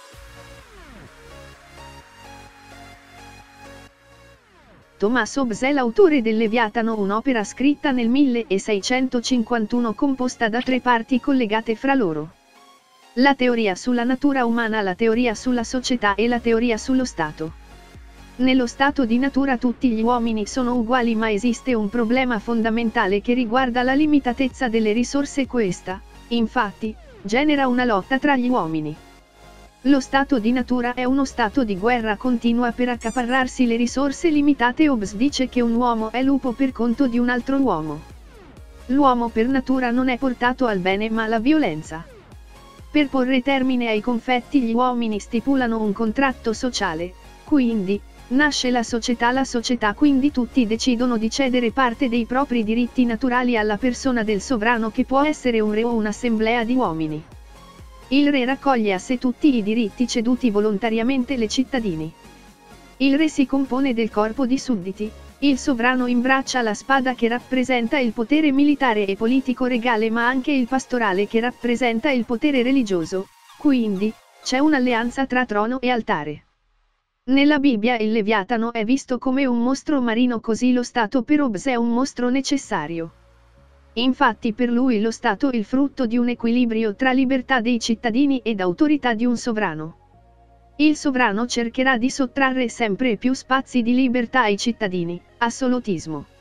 Tommaso Hobbes è l'autore del Leviatano, un'opera scritta nel 1651 composta da 3 parti collegate fra loro. La teoria sulla natura umana, la teoria sulla società e la teoria sullo Stato. Nello stato di natura tutti gli uomini sono uguali, ma esiste un problema fondamentale che riguarda la limitatezza delle risorse. Questa, infatti, genera una lotta tra gli uomini. Lo stato di natura è uno stato di guerra continua per accaparrarsi le risorse limitate. Hobbes dice che un uomo è lupo per conto di un altro uomo. L'uomo per natura non è portato al bene ma alla violenza. Per porre termine ai conflitti gli uomini stipulano un contratto sociale, quindi, nasce la società quindi tutti decidono di cedere parte dei propri diritti naturali alla persona del sovrano, che può essere un re o un'assemblea di uomini. Il re raccoglie a sé tutti i diritti ceduti volontariamente ai cittadini. Il re si compone del corpo di sudditi, il sovrano imbraccia la spada che rappresenta il potere militare e politico regale, ma anche il pastorale che rappresenta il potere religioso, quindi, c'è un'alleanza tra trono e altare. Nella Bibbia il Leviatano è visto come un mostro marino, così lo Stato per Hobbes è un mostro necessario. Infatti per lui lo Stato è il frutto di un equilibrio tra libertà dei cittadini ed autorità di un sovrano. Il sovrano cercherà di sottrarre sempre più spazi di libertà ai cittadini, assolutismo.